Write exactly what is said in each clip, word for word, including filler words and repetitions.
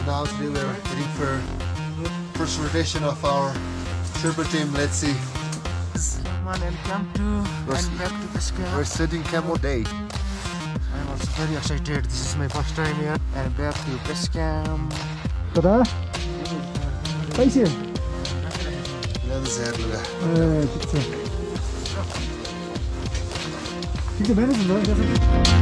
now today we're heading for first rotation of our Sherpa team. Let's see. Come and come to and back to base camp. We're setting camo day. I'm also very excited. This is my first time here and back to base camp. Kada? Paisa? Yeah, this is Luga. Eh, ठिक छ. ठिक छ भएन नि.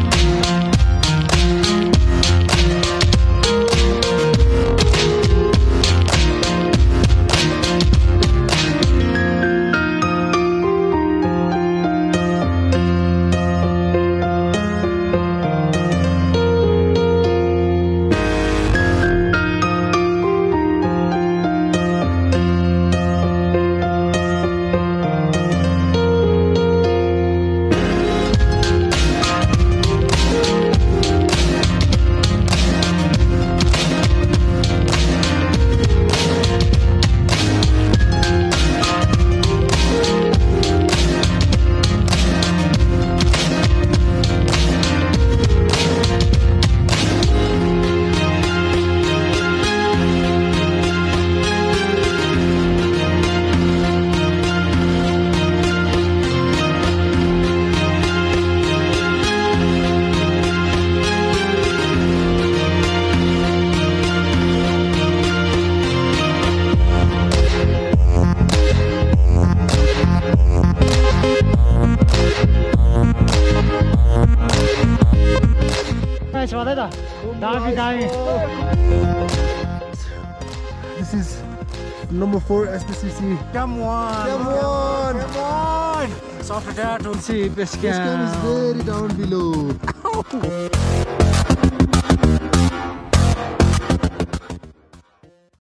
This is number four S B C C. Come on! Come on! Come on! So after that, we'll see base This camp. camp is very down below.